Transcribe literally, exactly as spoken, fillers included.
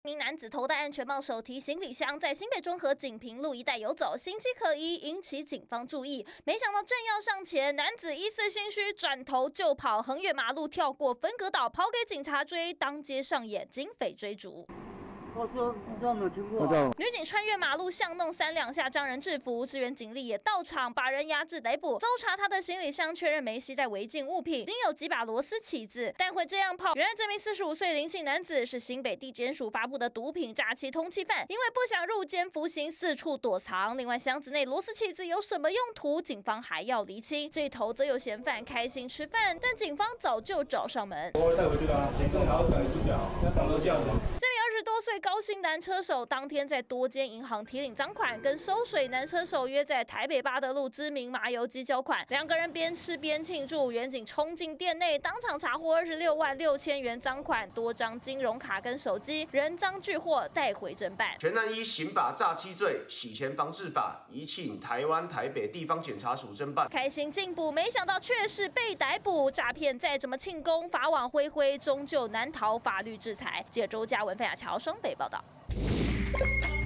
一名男子头戴安全帽，手提行李箱，在新北中和锦屏路一带游走，形迹可疑，引起警方注意。没想到正要上前，男子疑似心虚，转头就跑，横越马路，跳过分隔岛，跑给警察追，当街上演警匪追逐。 我这不知道没有听过、啊。 女警穿越马路巷弄三两下将人制服，支援警力也到场把人压制逮捕。搜查他的行李箱，确认没携带违禁物品，仅有几把螺丝起子。但会这样跑，原来这名四十五岁林姓男子是新北地检署发布的毒品诈欺通缉犯，因为不想入监服刑，四处躲藏。另外箱子内螺丝起子有什么用途，警方还要厘清。这头则有嫌犯开心吃饭，但警方早就找上门。 我带回去啦，严重还要转移出脚，要长都这样子。 这名二十多岁高薪男车手当天在多间银行提领赃款，跟收水男车手约在台北八德路知名麻油鸡交款。两个人边吃边庆祝，远警冲进店内，当场查获二十六万六千元赃款、多张金融卡跟手机，人赃俱获，带回侦办。 全案依刑法诈欺罪、洗钱防治法，移请台湾台北地方检察署侦办。 开心进补，没想到却是被逮捕。诈骗再怎么庆功，法网恢恢，终究难逃法律制裁。记者周嘉文、费亚乔双北报道。